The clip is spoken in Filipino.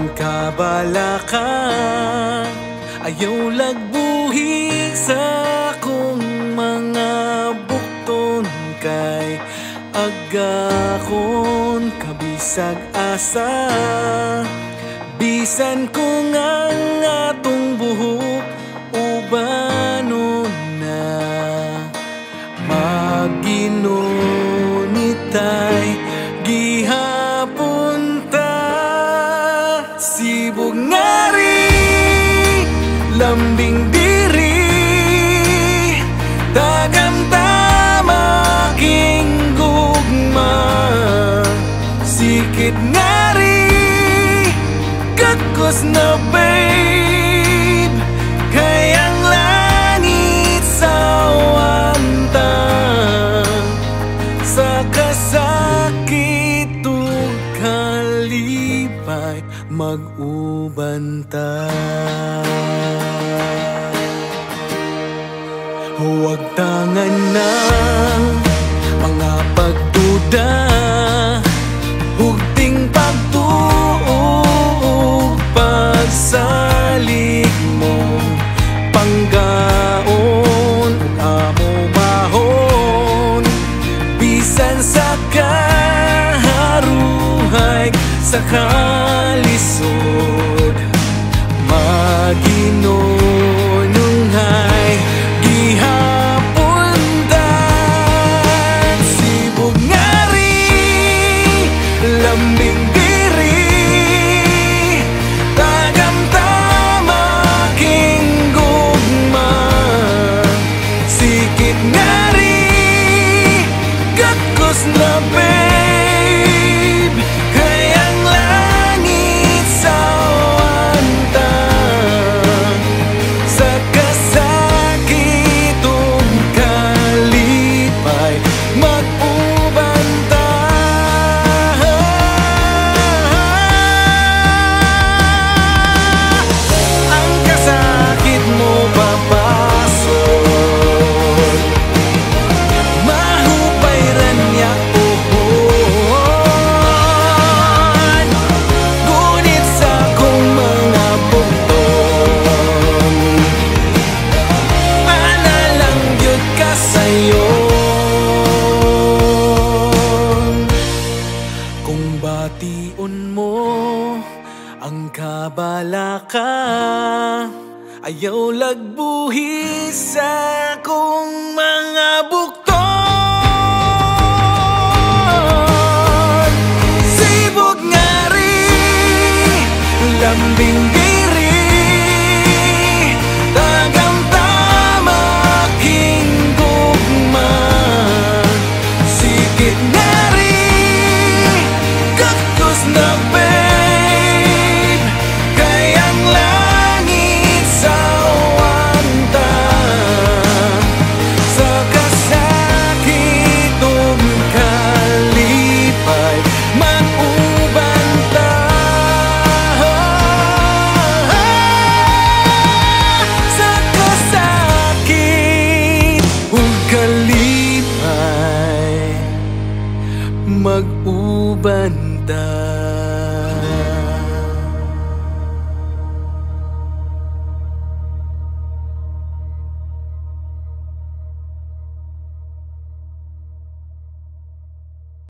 kabalaka, ayaw lagbuhi sa akong mga bukton, kay agakon kabisag asa. Bisan kung ang atong buhok ubanon na, maginunitay gihapon ta. Sibog ngari, lambing diri, dagam tama king gugma. Sikit ngari, kakos na babe, kayang langit sa wantang. Sa kasakit o kalipay, mag-ubanta. Huwag tangan na mga pagduda, hugting pagtuog, pagsalig mo panggaon, amo mahon. Bisan sa kaharuhay, sa kalisod, maginununghay gihapon tan. Sibog ngari, lambing diri, tagam tama king gugma. Sikit ngari, kakos na babe, kayang langit sa wantang. Sa kasakit o kalipay, mag-ubanta. Ang kasakit mo papasok, mahupay ran niya uhon. Ngunit sa kong mga bukton, ana lang yun ka sayon. Kung bation mo ang kabalaka, ayaw lagbuhi sa akong mga bukton. Sibog ngari, lambing